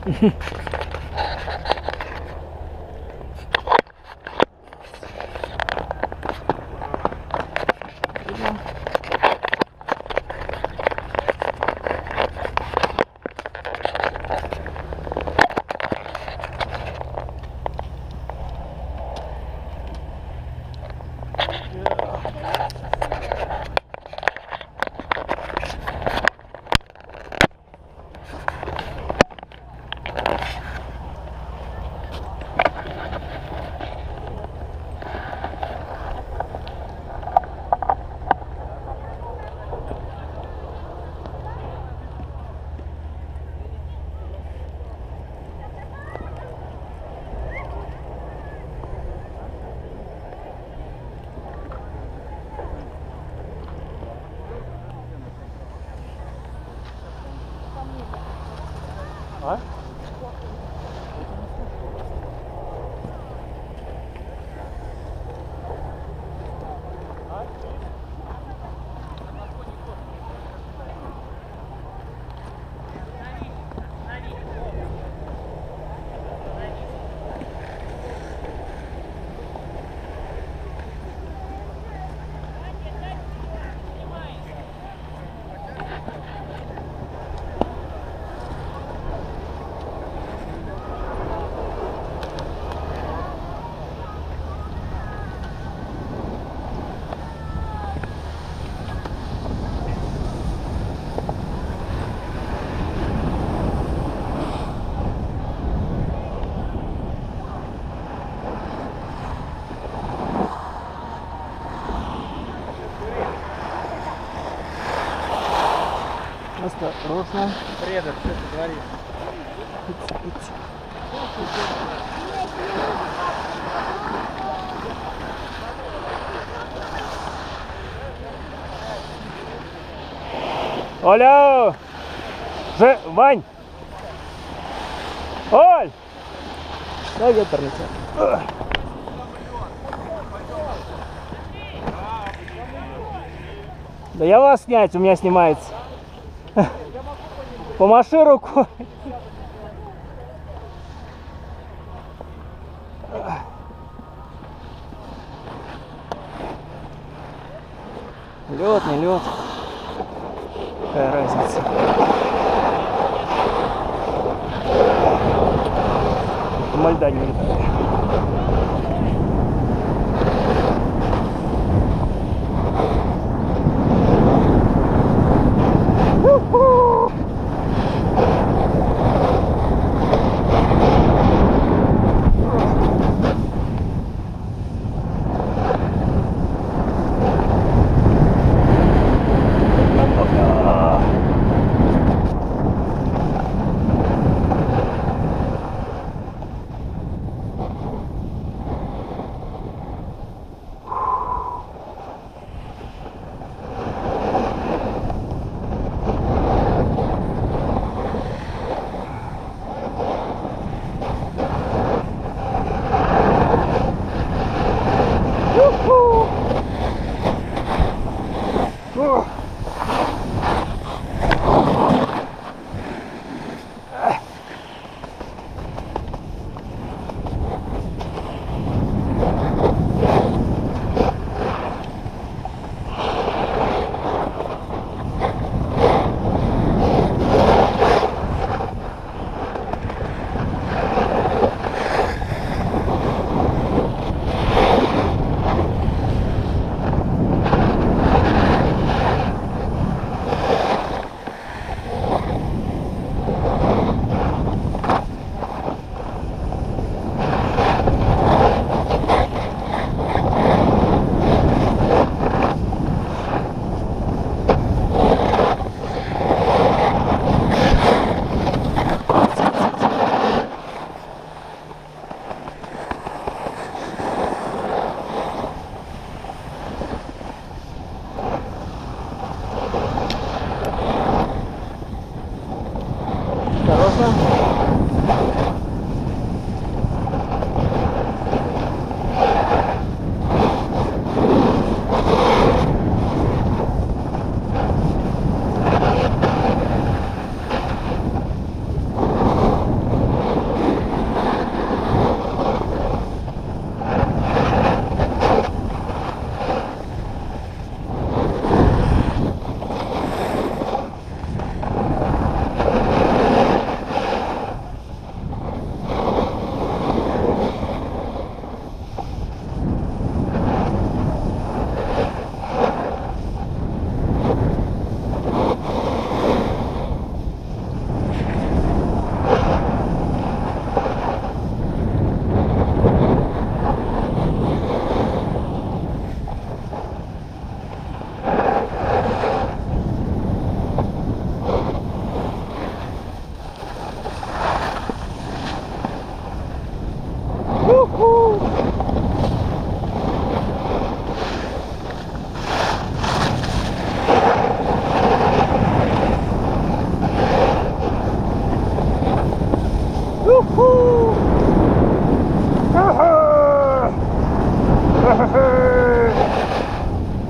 А? Осторожно. Предок, что ты говоришь? Оля! Вань! Оль! Дай ветерница. Да я вас снять, у меня снимается. Помаши рукой. Лед, не лед. Какая разница? Мальда не летает.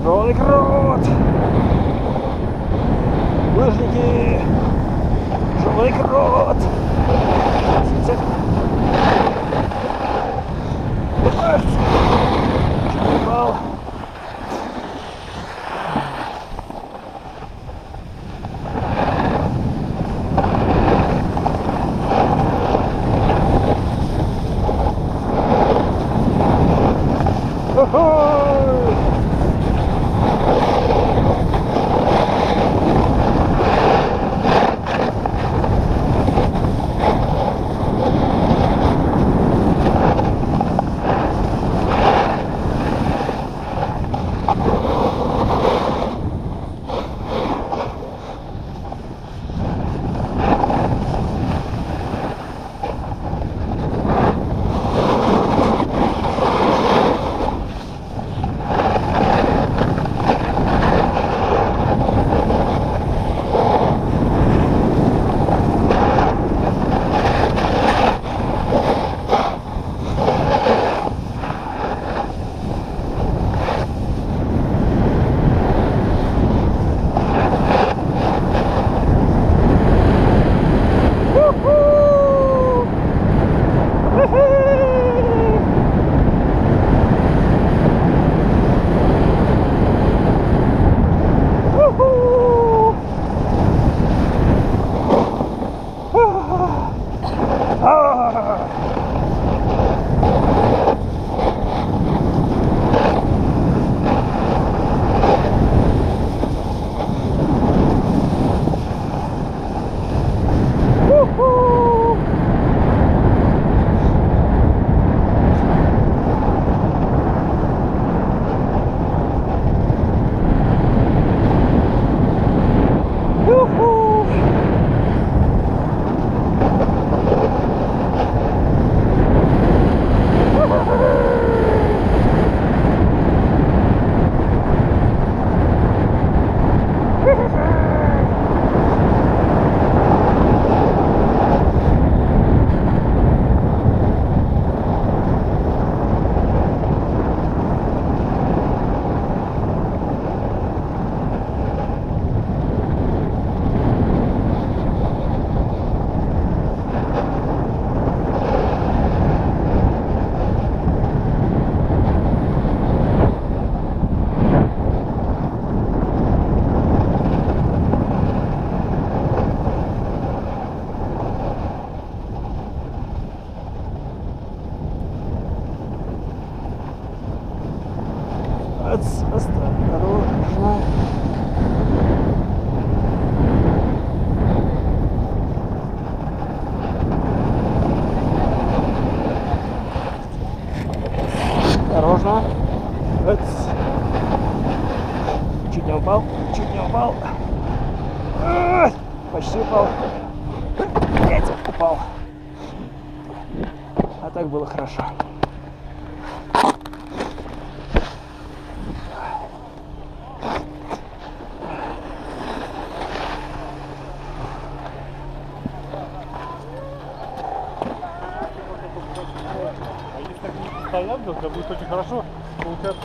Тяжелый крот! Лыжники! Тяжелый крот! 70. Упал. Осторожно. Осторожно. Чуть не упал, чуть не упал. Почти упал. Опять упал. А так было хорошо. Стоянка, это будет очень хорошо. Получается,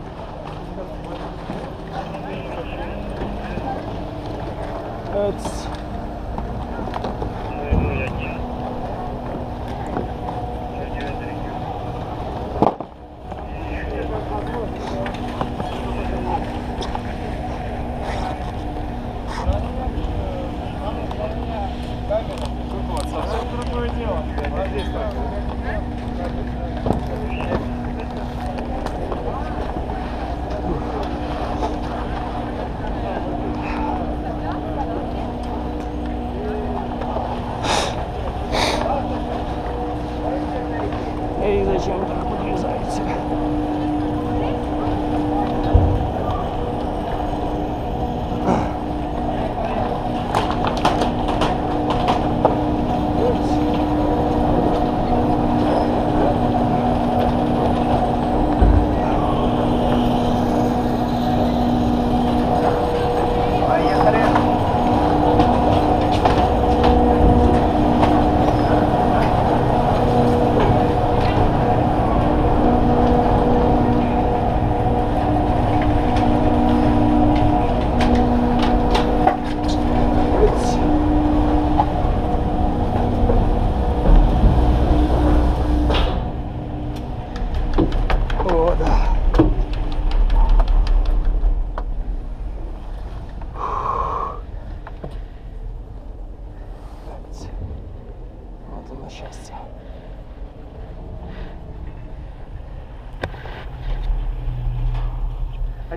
совсем другое дело. Здесь так.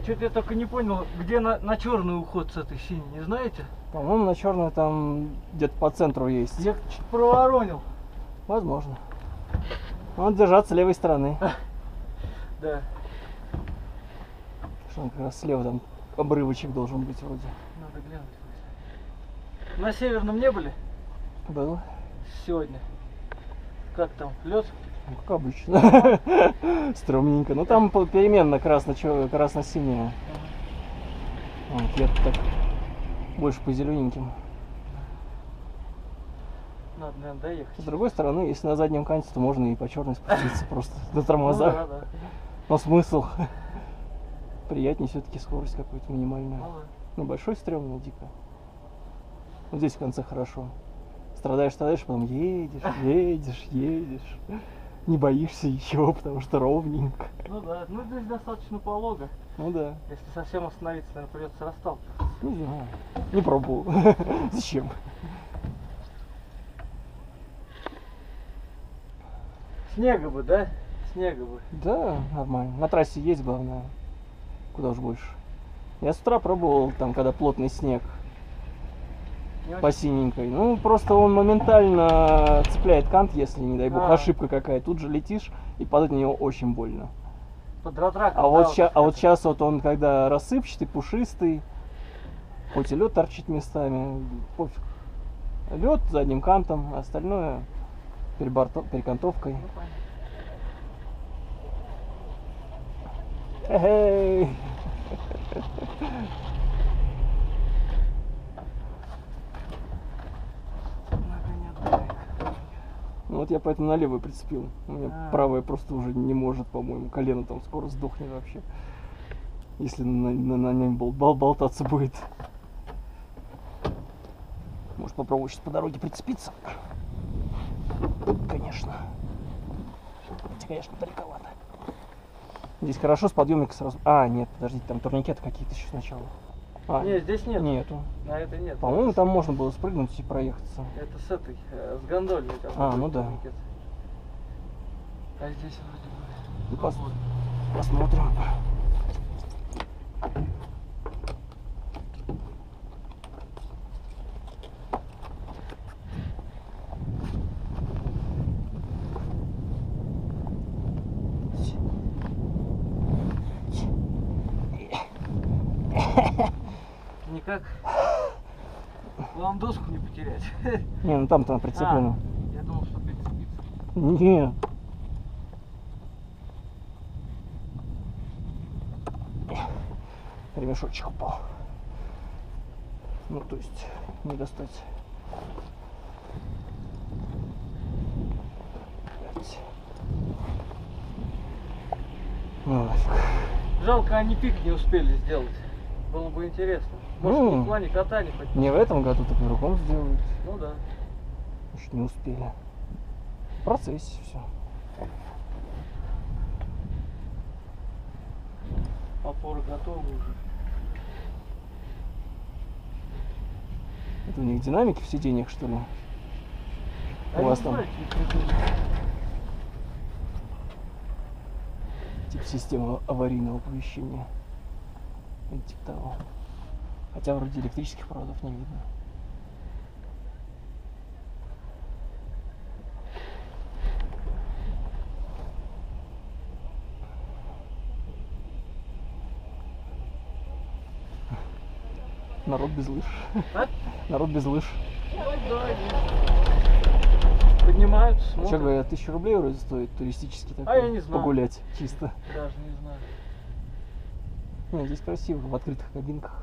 что-то я только не понял, где на черный уход с этой синей, не знаете? По-моему, на черную там где-то по центру есть. Я чуть проворонил. Возможно. Надо держаться левой стороны. Да. Что он как раз слева там обрывочек должен быть вроде. Надо глянуть. На северном не были Было? сегодня? Как там, лед? Ну, как обычно. Стрёмненько. Ну там переменно красно-синяя. Вот, я так больше по зелененьким. Надо, наверное, доехать. С другой стороны, если на заднем канте, то можно и по черной спуститься просто на Ну, тормозах. да, да. Но смысл? Приятнее все-таки скорость какую-то минимальную. Ну, да. Ну, большой стрёмно, дико. Вот здесь в конце хорошо. Страдаешь, потом едешь. Не боишься еще, потому что ровненько. Ну да, ну здесь достаточно полого. Ну да. Если совсем остановиться, наверное, придется расталкиваться. Не знаю. Не пробовал. Зачем? Снега бы, да? Снега бы. Да, нормально. На трассе есть, главное. Куда уж больше. Я с утра пробовал, там, когда плотный снег. Не По очень- синенькой. Ну, просто он моментально цепляет кант, если, не дай бог, А. ошибка какая. Тут же летишь, и падать на него очень больно. Под ратраком, А вот, да, сейчас вот он, когда рассыпчатый, пушистый, хоть и лед торчит местами, пофиг. Лед задним кантом, а остальное перекантовкой. Ну, понятно. Эй! Ну вот я поэтому на левую прицепил. У меня А. правая просто уже не может, по-моему. Колено там скоро сдохнет вообще. Если на нем болтаться будет. Может попробовать сейчас по дороге прицепиться? Конечно. Хотя, конечно, далековато. Здесь хорошо, с подъемника сразу. А, нет, подождите, там турникеты какие-то еще сначала. А, Нет, здесь нет. нету. На это нет. По-моему, там можно было спрыгнуть и проехаться. Это с этой, с гондольной там. А, будет ну да. турникет. А здесь вроде Ну, бы. пос- свободно. Посмотрим. Никак вам доску не потерять. Не, ну там прицеплено. Я думал, что прицепиться. Нет. Ремешочек упал. Ну, то есть, не достать. Опять. Ну, нафиг. Жалко, они пик не успели сделать. Было бы интересно. Может, Ну. в плане катания хоть. Не в этом году, так в другом сделают. Ну да. Может, не успели. В процессе все. Опоры готовы уже. Это у них динамики в сиденьях, что ли? А У вас не там знаете, не придумали. типа система аварийного оповещения. Или типа того. Хотя вроде электрических проводов не видно. Народ без лыж. А? Народ без лыж. Ну да, есть. Поднимаются, Что смотрят. говорят, 1000 рублей вроде стоит туристический такой. я не знаю. Погулять чисто. Даже не знаю. Не, здесь красиво, в открытых кабинках.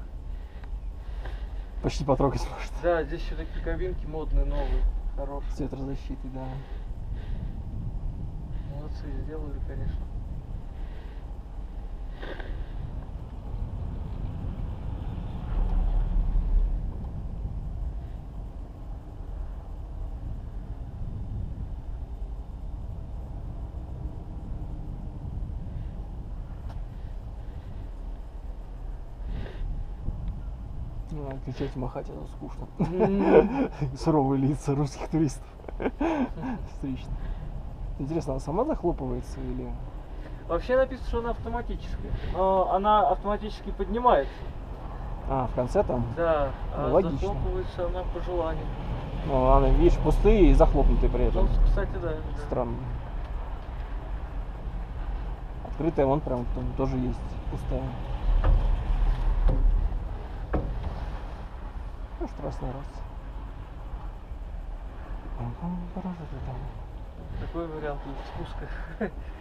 Почти потрогать может. Да, здесь еще такие кабинки модные, новые, хорошие. С ветрозащитой, да. Молодцы, сделали, конечно. Не надо кричать и махать, это скучно. М. Суровые лица русских туристов. Встречных. Интересно, она сама захлопывается или... Вообще написано, что она автоматическая. Но она автоматически поднимается. А, в конце там? Да, Ну, а логично. захлопывается она по желанию. Ну, она, видишь, пустые и захлопнутые при этом. Ну, кстати, да. Странно. Открытая вон прям там тоже есть, пустая. Ну, штрафной раз. Такой вариант есть спуска.